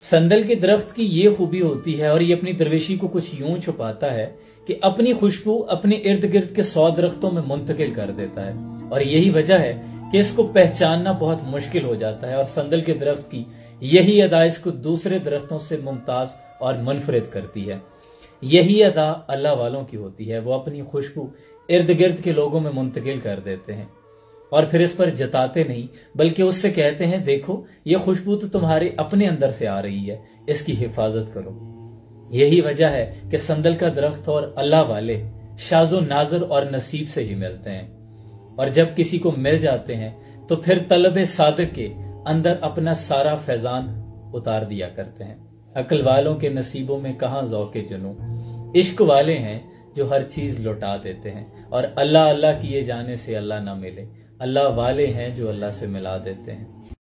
संदल के दरख्त की ये खूबी होती है और ये अपनी दरवेशी को कुछ यूं छुपाता है कि अपनी खुशबू अपने इर्द गिर्द के 100 दरख्तों में मुंतकिल कर देता है। और यही वजह है कि इसको पहचानना बहुत मुश्किल हो जाता है और संदल के दरख्त की यही अदा इसको दूसरे दरख्तों से मुमताज और मुनफरिद करती है। यही अदा अल्लाह वालों की होती है, वो अपनी खुशबू इर्द गिर्द के लोगों में मुंतकिल कर देते हैं और फिर इस पर जताते नहीं बल्कि उससे कहते हैं, देखो ये खुशबू तो तुम्हारे अपने अंदर से आ रही है, इसकी हिफाजत करो। यही वजह है कि संदल का दरख्त और अल्लाह वाले शाजो नाजर और नसीब से ही मिलते हैं और जब किसी को मिल जाते हैं तो फिर तलब सादिक के अंदर अपना सारा फैजान उतार दिया करते हैं। अक्ल वालों के नसीबों में कहां ज़ौक़े जुनू, इश्क वाले हैं जो हर चीज लौटा देते हैं और अल्लाह अल्लाह किए जाने से अल्लाह ना मिले। अल्लाह वाले हैं जो अल्लाह से मिला देते हैं।